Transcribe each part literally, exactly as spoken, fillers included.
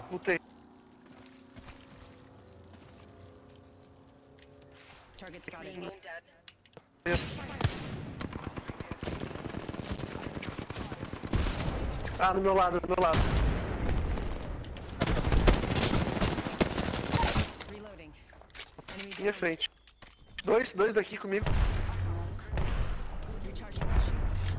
Lutei. Target spotted. Being aimed at. Ah, no meu lado, do meu lado. Reloading. Enemy Minha down. frente. Dois, dois daqui comigo. Recharging my shields.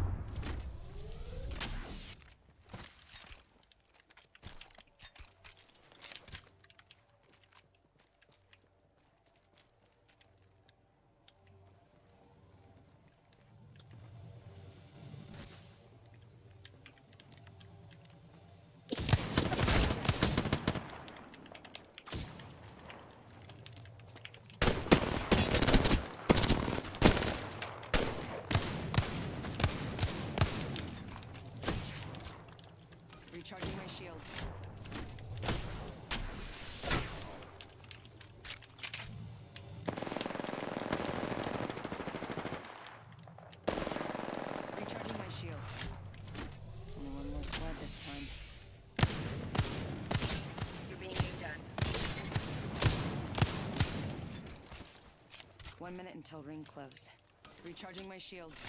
Recharging my shields. Recharging my shields. Only one more squad this time. You're being aimed at. One minute until ring close. Recharging my shields.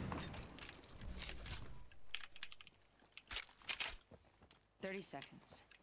Thirty seconds.